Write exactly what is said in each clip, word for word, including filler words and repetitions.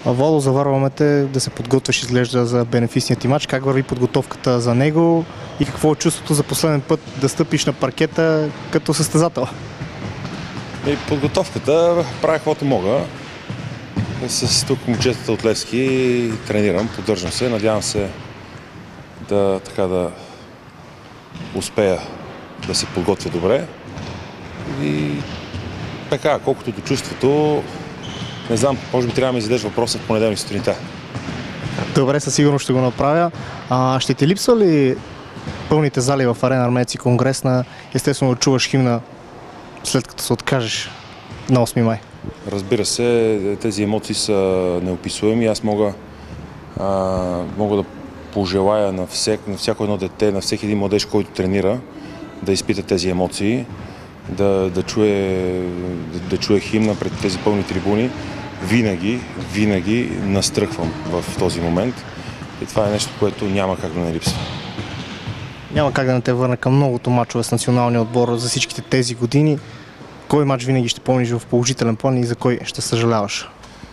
Владо, заварваме те да се подготвяш, изглежда, за бенефисният ти мач. Как върви подготовката за него и какво е чувството за последен път да стъпиш на паркета като състезател? И подготовката правя каквото мога. С тук момчетата от Левски тренирам, поддържам се. Надявам се да, така, да успея да се подготвя добре. И така, колкото до чувството, не знам, може би трябва да ми зададеш въпроса в понеделник сутринта. Добре, със сигурност ще го направя. А, ще ти липсва ли пълните зали в Арена Армеец и Конгресна, естествено да чуваш химна след като се откажеш на осми май? Разбира се, тези емоции са неописуеми. Аз мога, а, мога да пожелая на, всек, на всяко едно дете, на всеки един младеж, който тренира, да изпита тези емоции, да, да, чуе, да, да чуе химна пред тези пълни трибуни. Винаги, винаги настръхвам в този момент. И това е нещо, което няма как да не липсва. Няма как да не те върна към многото мачове с националния отбор за всичките тези години. Кой мач винаги ще помниш в положителен план и за кой ще съжаляваш?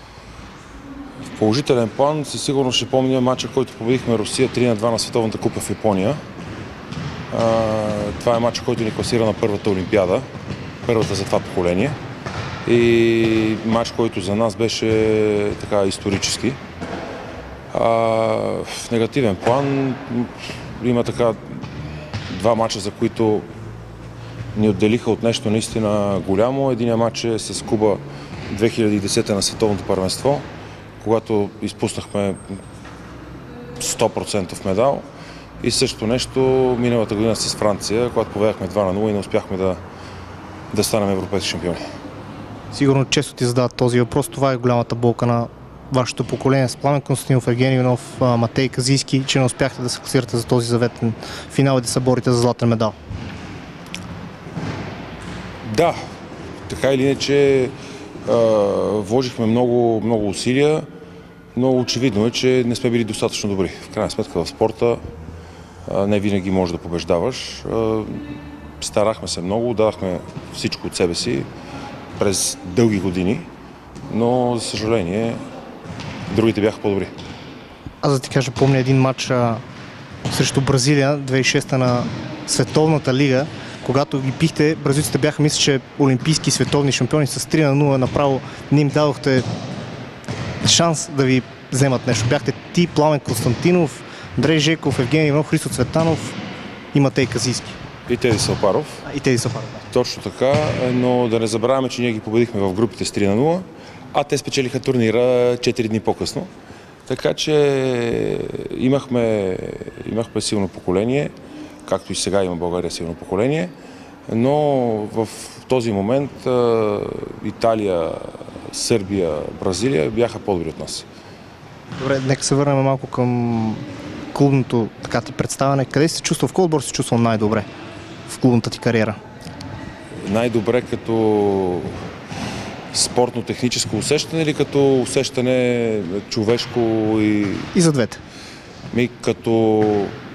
В положителен план със сигурност ще помня мача, който победихме Русия три на два на Световната купа в Япония. А, това е мача, който ни класира на първата олимпиада, първата за това поколение. И мач, който за нас беше така исторически. А, в негативен план има така два мача, за които ни отделиха от нещо наистина голямо. Единият мач е с Куба две хиляди и десета на Световното първенство, когато изпуснахме сто процента медал. И също нещо миналата година с Франция, когато победахме два на нула и не успяхме да, да станем европейски шампиони. Сигурно често ти задават този въпрос. Това е голямата болка на вашето поколение с Пламен Константинов, Евгений Иванов, Матей Казийски, че не успяхте да се класирате за този заветен финал и да се борите за златен медал. Да, така или иначе вложихме много, много усилия, но очевидно е, че не сме били достатъчно добри. В крайна сметка в спорта а, не винаги можеш да побеждаваш. А, старахме се много, дадахме всичко от себе си през дълги години, но за съжаление другите бяха по-добри. Аз да ти кажа, помня един матч а, срещу Бразилия, две хиляди и шеста на Световната лига, когато ги пихте, бразилците бяха, мисля, че олимпийски световни шампиони с три на нула, направо не им дадохте шанс да ви вземат нещо. Бяхте ти, Пламен Константинов, Андрей Жеков, Евгений Иванов, Христо Цветанов и Матей Казийски. И Теди Сапаров. И Теди Сапаров. Точно така, но да не забравяме, че ние ги победихме в групите с три на нула, а те спечелиха турнира четири дни по-късно. Така че имахме, имахме силно поколение, както и сега има България силно поколение, но в този момент Италия, Сърбия, Бразилия бяха по-добри от нас. Добре, нека се върнем малко към клубното така ти представяне. Къде си се чувствал, в кой отбор си чувствал най-добре в клубната ти кариера? Най-добре като спортно-техническо усещане или като усещане човешко и... И за двете. Ми като...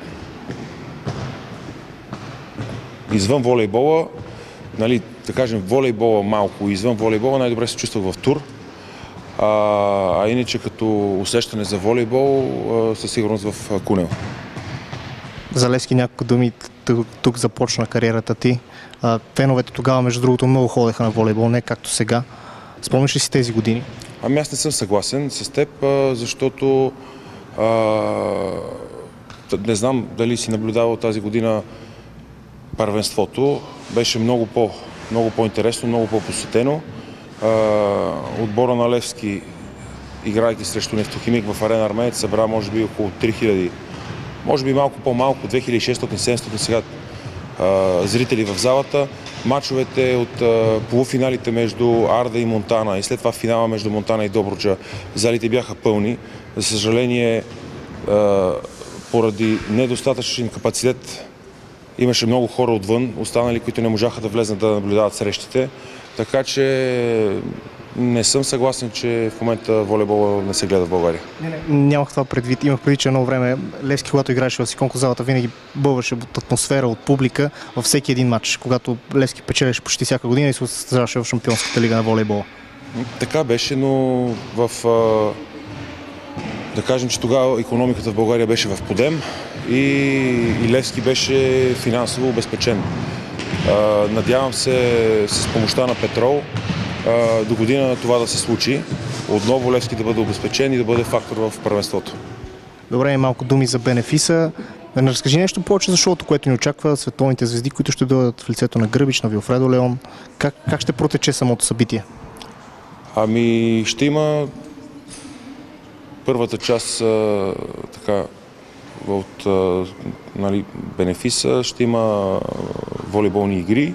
Извън волейбола, нали, да кажем волейбола малко, извън волейбола най-добре се чувствах в Тур. А, а иначе като усещане за волейбол, със сигурност в Кунел. За Левски няколко думи, тук започна кариерата ти. А, феновете тогава, между другото, много ходеха на волейбол, не както сега. Спомниш ли си тези години? Ами аз не съм съгласен с теб, защото а, не знам дали си наблюдавал тази година първенството. Беше много, по, много по-интересно, много по-посетено. Отбора на Левски, играйки срещу Нефтохимик в Арена Армеец, събра може би около три хиляди, може би малко по-малко, две хиляди и шестстотин - седемстотин сега а, зрители в залата. Мачовете от а, полуфиналите между Арда и Монтана и след това финала между Монтана и Добруджа, залите бяха пълни. За съжаление, а, поради недостатъчен капацитет, имаше много хора отвън, останали, които не можаха да влезнат да наблюдават срещите. Така че не съм съгласен, че в момента волейбола не се гледа в България. Не, не, нямах това предвид. Имах предвид, че едно време Левски, когато играеше в Сиконко залата, винаги бълваше от атмосфера, от публика във всеки един матч, когато Левски печелеше почти всяка година и се състезаваше в Шампионската лига на волейбола. Така беше, но в Да кажем, че тогава икономиката в България беше в подем и, и Левски беше финансово обезпечен. А, надявам се с помощта на Петрол а, до година това да се случи. Отново Левски да бъде обезпечен и да бъде фактор в първенството. Добре, и малко думи за бенефиса. Да не разкажи нещо повече за шоуто, което ни очаква, световните звезди, които ще дойдат в лицето на Гръбич, на Вилфредо Леон. Как, как ще протече самото събитие? Ами ще има първата част а, така, от а, нали, бенефиса, ще има волейболни игри.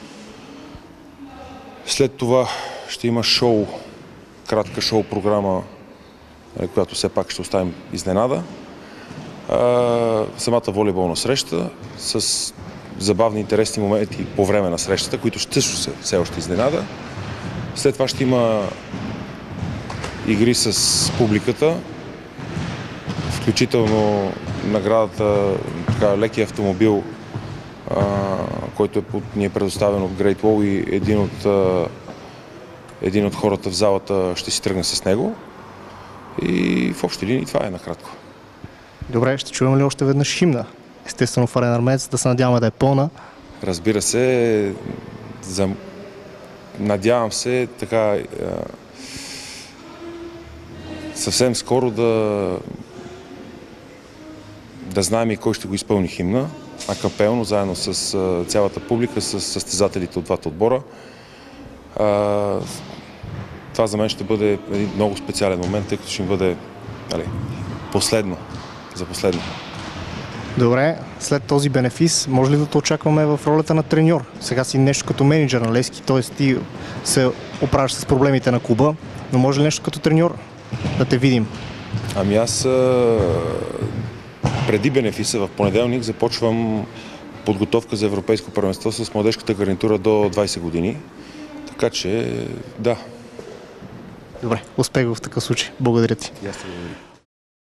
След това ще има шоу, кратка шоу програма, която все пак ще оставим изненада. А, самата волейболна среща с забавни интересни моменти по време на срещата, които ще са все още изненада. След това ще има игри с публиката, включително наградата, така, леки автомобил, а, който е, ни е предоставен от Great Wall и един от, а, един от хората в залата ще си тръгне с него. И в общи линии това е накратко. Добре, ще чуем ли още веднъж химна? Естествено в Арена Армеец, да се надяваме да е пълна. Разбира се, за... надявам се така съвсем скоро да да знаем и кой ще го изпълни химна, акапелно, заедно с цялата публика, с състезателите от двата отбора. Това за мен ще бъде един много специален момент, тъй като ще ми бъде нали, последно, за последно. Добре, след този бенефис, може ли да те очакваме в ролята на треньор? Сега си нещо като менеджер на Левски, т.е. ти се оправяш с проблемите на клуба, но може ли нещо като треньор да те видим? Ами аз преди бенефиса в понеделник започвам подготовка за европейско първенство с младежката гарнитура до двайсет години. Така че, да. Добре, успех в такъв случай. Благодаря ти. И аз те благодаря.